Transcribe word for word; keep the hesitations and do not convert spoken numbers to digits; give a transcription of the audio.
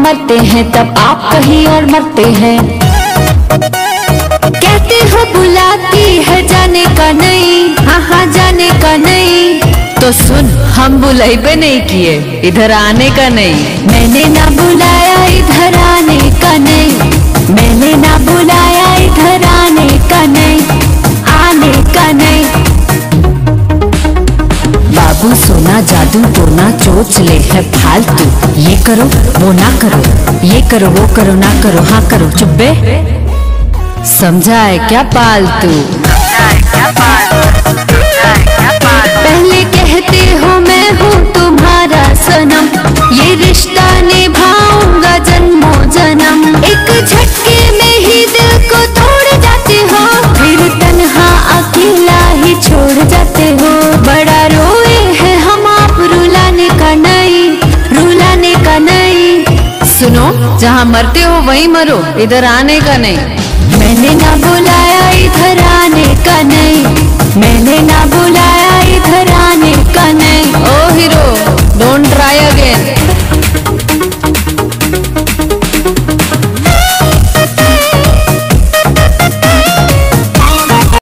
मरते हैं तब आप कहीं और मरते हैं। कहते हो बुलाती है जाने का नहीं, हाँ हाँ जाने का नहीं। तो सुन, हम बुलाइबे नहीं किए, इधर आने का नहीं। मैंने ना बुलाया इधर आने का नहीं, मैंने ना बुलाया इधर आने का नहीं, आने का नहीं। बाबू सोना जादू टोना चोच ले है फालतू। ये करो वो ना करो, ये करो वो करो ना करो, हाँ करो चुप्पे। समझा है क्या पालतू? पहले कहते हो मैं हूँ तुम्हारा सनम, ये रिश्ता निभाऊंगा जन्मों जन्म। एक झटके में ही दिल को तोड़ जाते हो, फिर तन्हा अकेला ही छोड़ जाते हो। बड़ा रोए हैं हम आप, रुलाने का नहीं, रुलाने का नहीं। सुनो, जहाँ मरते हो वहीं मरो, इधर आने का नहीं। मैंने ना बुलाया इधर आने का नहीं, मैंने ना